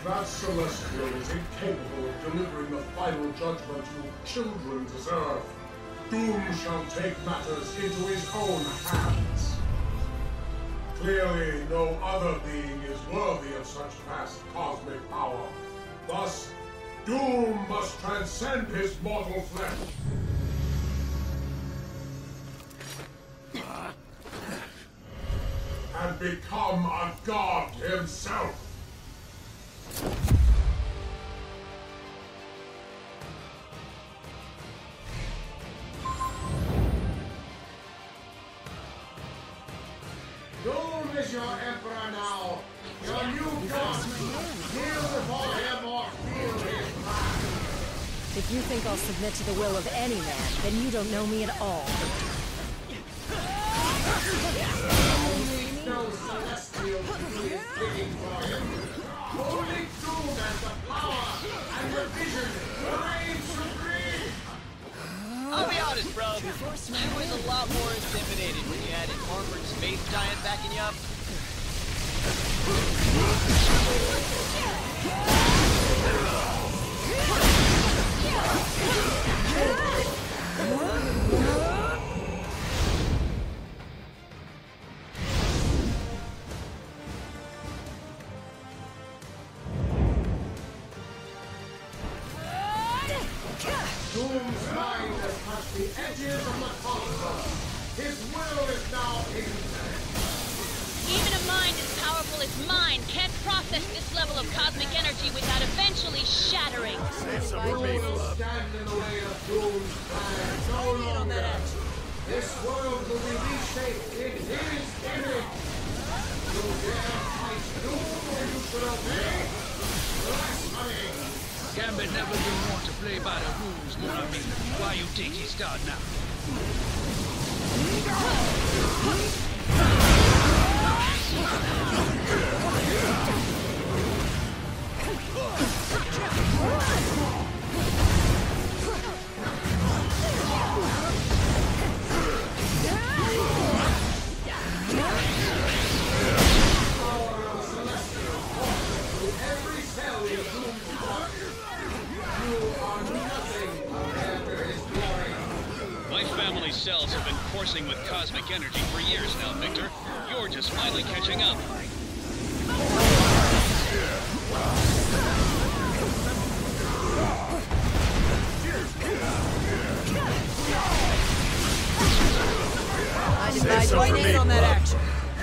That Celestial is incapable of delivering the final judgment you children deserve. Doom shall take matters into his own hands. Clearly, no other being is worthy of such vast cosmic power. Thus, Doom must transcend his mortal flesh. And become a god himself. Doom is your emperor now. Your new god. Kneel before him or feel his wrath. If you think I'll submit to the will of any man, then you don't know me at all. No celestial who is digging for him. Only Doom has the power and the vision to reign supreme. I'll be honest, bro. I was a lot more intimidated when you had an armored space giant backing you up. Doom's mind has touched the edges of the cosmos. His will is now infinite. Even a mind as powerful as mine can't process this level of cosmic energy without eventually shattering. Who will stand in the way of Doom's plan no longer? This world will be reshaped in his image. You dare fight Doom when you should obey? Blasphemy! Gambit never been one to play by the rules, mon ami. Why you think he start now? Every cell in Doom's body. You are nothing compared to his glory. My family's cells have been coursing with cosmic energy for years now, Victor. You're just finally catching up. I join in on that action.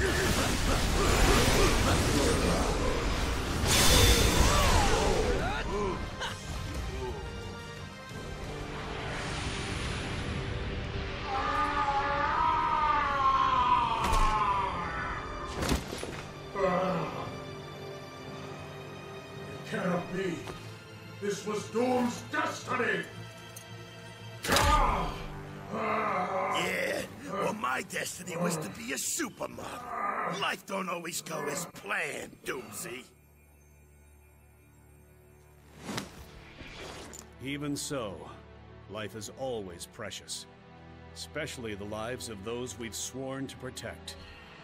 It cannot be. This was Doom's destiny. Yeah, well, my destiny was to be a supermodel. Life don't always go as planned, Doomsy. Even so, life is always precious. Especially the lives of those we've sworn to protect.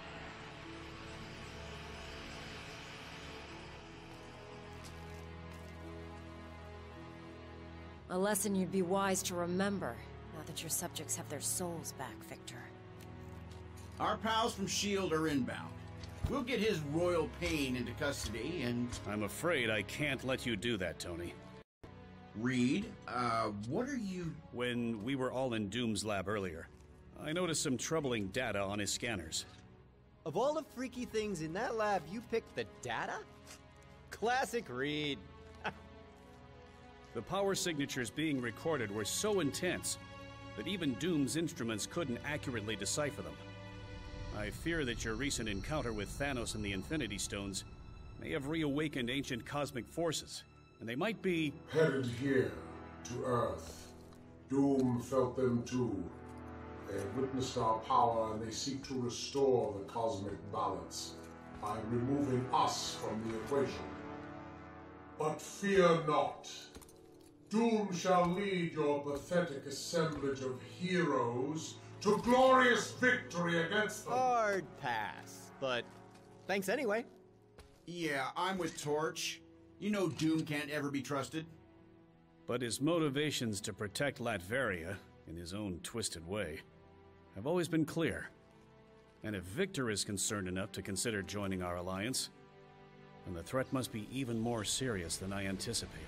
A lesson you'd be wise to remember, now that your subjects have their souls back, Victor. Our pals from S.H.I.E.L.D. are inbound. We'll get his royal pain into custody and... I'm afraid I can't let you do that, Tony. Reed, what are you... When we were all in Doom's lab earlier, I noticed some troubling data on his scanners. Of all the freaky things in that lab, you picked the data? Classic Reed. The power signatures being recorded were so intense that even Doom's instruments couldn't accurately decipher them. I fear that your recent encounter with Thanos and the Infinity Stones may have reawakened ancient cosmic forces, and they might be... Headed here, to Earth. Doom felt them too. They have witnessed our power and they seek to restore the cosmic balance by removing us from the equation. But fear not. Doom shall lead your pathetic assemblage of heroes to glorious victory against them. Hard pass, but thanks anyway. Yeah, I'm with Torch. You know Doom can't ever be trusted. But his motivations to protect Latveria, in his own twisted way, have always been clear. And if Victor is concerned enough to consider joining our alliance, then the threat must be even more serious than I anticipated.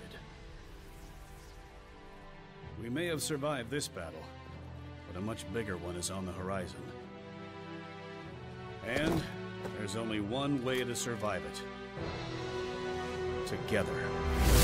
We may have survived this battle, but a much bigger one is on the horizon. And there's only one way to survive it. Together.